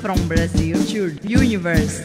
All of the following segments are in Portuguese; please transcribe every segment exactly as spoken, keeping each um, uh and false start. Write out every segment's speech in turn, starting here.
from Brazil to universe.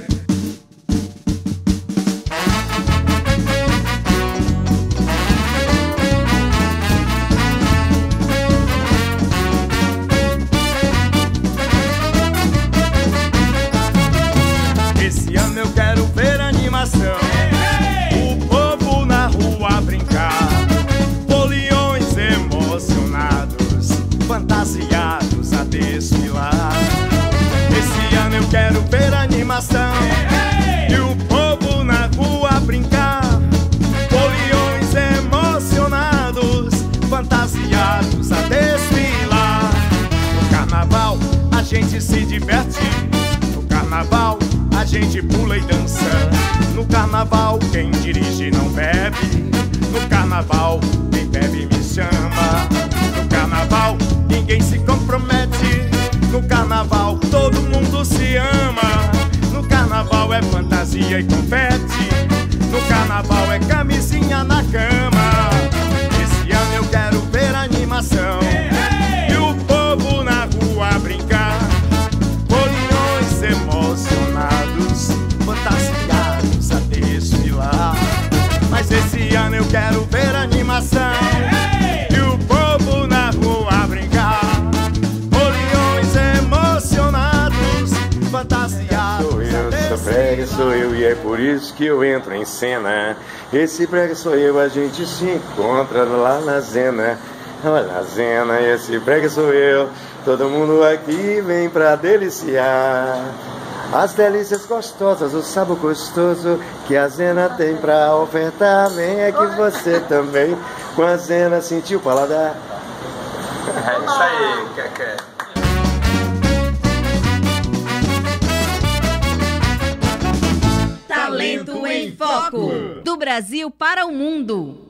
Esse ano eu quero ver animação, o povo na rua brincar, foliões emocionados, fantasiados a desfilar. Esse ano eu quero ver animação, e o povo na rua brincar, foliões emocionados, fantasiados a desfilar. No carnaval a gente se diverte, no carnaval a gente pula e dança. No carnaval quem dirige não bebe, no carnaval quem bebe me chama. No carnaval ninguém se compromete, no carnaval todo mundo se ama. No carnaval é fantasia e confete, no carnaval é camisinha na cama. Esse ano eu quero ver animação, e o povo na rua brincar, foliões emocionados, fantasiados a desfilar. Mas esse ano eu quero ver animação, e o povo na rua brincar, foliões emocionados, fantasiados. Sou eu, essa prega sou eu, e é por isso que eu entro em cena. Esse prega sou eu, a gente se encontra lá na Zena. Olha a Zena, esse prega sou eu, todo mundo aqui vem pra deliciar. As delícias gostosas, o sabor gostoso que a Zena tem pra ofertar. Vem aqui você também, com a Zena sentiu o paladar. É isso aí, Keké. Talento em Foco, do Brasil para o mundo.